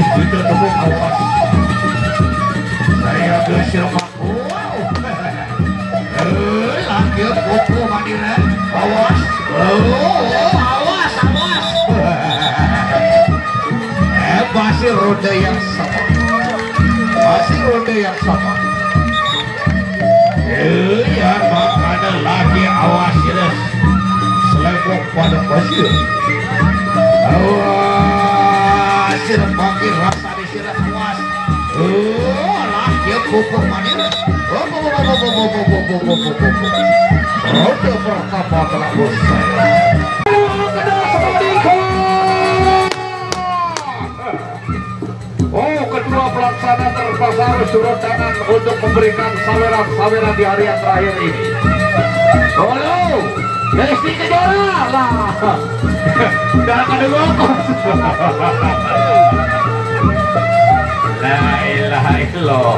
Itu tepung awas. Saya geser aku. Laki kuku mandiri. Awas. Awas. Masih ronde yang sama. Ya makanya lagi awas ya. Selebok pada pasir. Awas, makin rasa di sini awas. Laki pupuk mandiri. Ronde pertama telah usai. Kedua pelaksana terpasang turun tangan untuk memberikan saweran-saweran di hari yang terakhir ini. Halo, Lesti Kejora lah. Darah kedua kos. La ilaha illallah.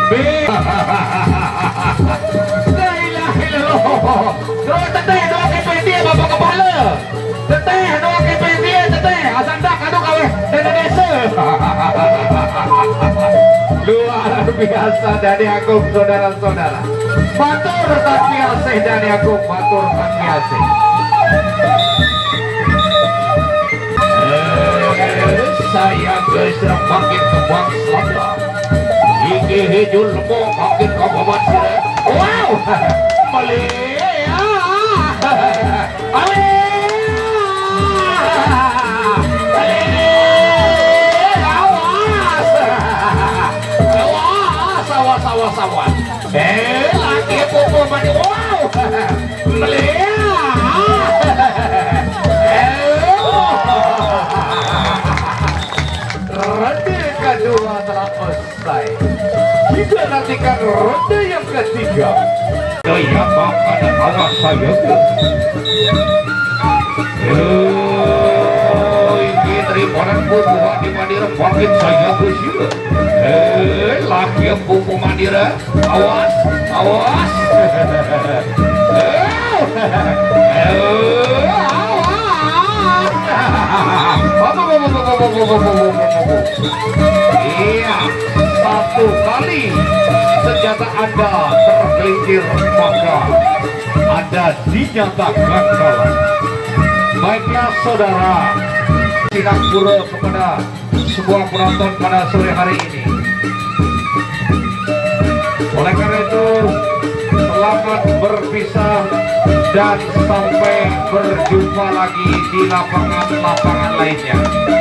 La ilaha illallah. Terus teteh doa KPD bapak kepala. Teteh doa KPD teteh. Asanda kado kawe dan desa. Luar biasa dari Agung saudara-saudara. Matur tanpiasih dari Agung, matur tanpiasih. Saya geser makin kembang selama. Iki hijul lemo makin kababat sirah. Wow, Malia, Malia. Awas. Laki pupuk mandi. Wow, melihat. Ronde kedua telah selesai. Kita nantikan ronde yang ketiga. Ya makanya awas saya. Ini terimanan pupuk di Madura makin saya bersih. Laki buku mandiri, awas. Iya, satu kali senjata Anda tergelincir maka Anda dinyatakan kalah. Baiklah saudara, sidang pura kepada semua penonton pada sore hari ini. Oleh karena itu, selamat berpisah dan sampai berjumpa lagi di lapangan-lapangan lainnya.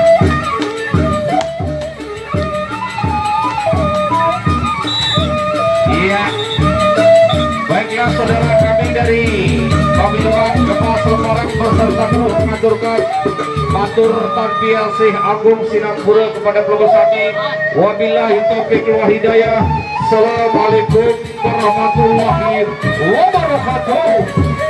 Iya, baiklah saudara kami dari Pemilihan Kepala Semarang beserta kru mengaturkan matur tanpiasih Agung Sinapura kepada Pelogosani. Wabillahi taufiq wal hidayah. Assalamualaikum warahmatullahi wabarakatuh.